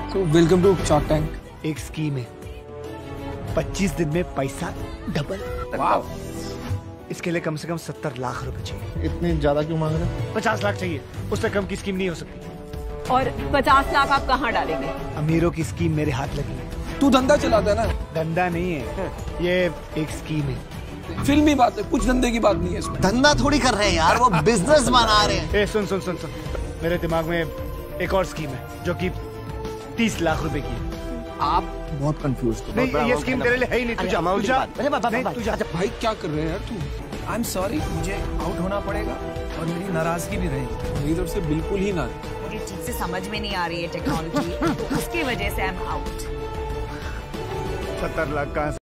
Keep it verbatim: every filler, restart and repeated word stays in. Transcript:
So welcome to Shark Tank. एक scheme है, पच्चीस दिन में पैसा डबल। वाह। इसके लिए कम से कम सत्तर लाख रुपए चाहिए। इतनी ज्यादा क्यों मांग रहे हैं? पचास लाख चाहिए, उससे कम की स्कीम नहीं हो सकती। और पचास लाख आप कहाँ डालेंगे? अमीरों की स्कीम मेरे हाथ लगी है। तू धंधा चलाता है ना? धंधा नहीं है, ये एक स्कीम है। फिल्मी बात है, कुछ धंधे की बात नहीं है इसमें। धंधा थोड़ी कर रहे हैं यार, वो बिजनेस बना रहे हैं। ए, सुन सुन सुन सुन मेरे दिमाग में एक और स्कीम है जो कि तीस लाख रुपए की है। आप बहुत कंफ्यूज हो। नहीं, ये स्कीम तेरे लिए है ही नहीं। तू जा, तू जा। अरे बाबा, नहीं, तू जा। भाई क्या कर रहे हैं यार तू? आई एम सॉरी, मुझे आउट होना पड़ेगा और मेरी नाराजगी भी रहेगी। मेरी तरफ से बिल्कुल ही ना। मुझे ठीक से समझ में नहीं आ रही है टेक्नोलॉजी, तो उसकी वजह से आई एम आउट। सत्तर लाख कहाँ से